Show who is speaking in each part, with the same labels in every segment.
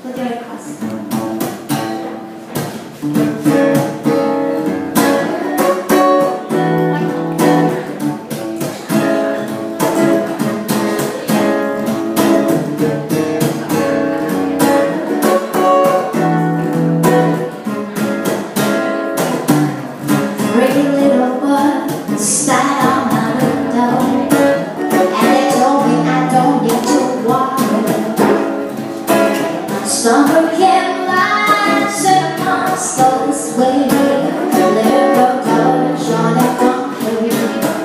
Speaker 1: with your request.
Speaker 2: Pretty little bird sat on my window, and they told me I don't need to worry. Summer came lights and monsters way, little courage on a concrete.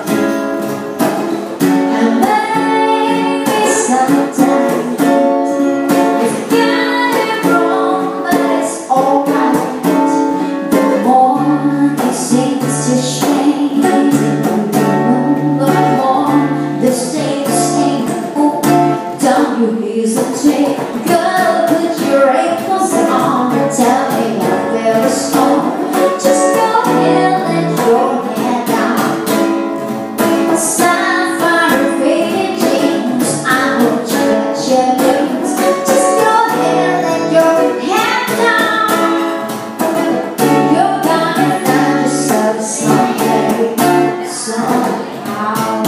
Speaker 2: And maybe sometimes it's getting wrong, but it's alright. The more they sing to shame, but more they stay the same. Oh, don't you hesitate, girl, put your ankles on and tell me what there is on. Just go ahead, let your head down. Sapphire faded jeans, I want you to get your wings. Just go ahead, let your head down. You're gonna find yourself someday, somehow.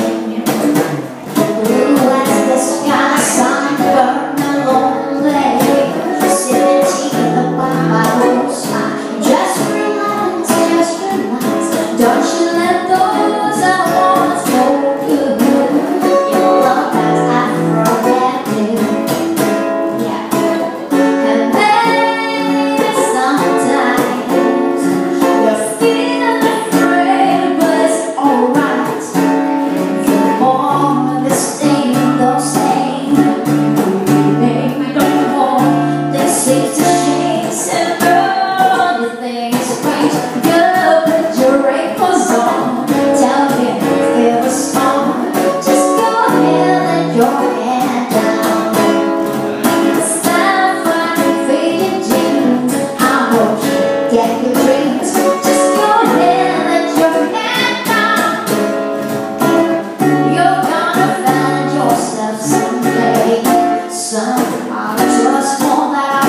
Speaker 2: Blue as the sky, sunburned and lonely, sipping tea in the bar by the roadside. Just relax, don't you let those I want hold you. Your love that I forget you. Yeah. And maybe sometimes you're feeling afraid, but it's alright. The more they stay, they'll stay. Maybe no more they seem to change, and everything is strange. Girl, put your ankles on, tell me if it was wrong. Just go ahead, let your head down. Sapphire faded jeans, I want you to get your dreams. Just go ahead, let your head down. You're gonna find yourself someday, somehow. Just know that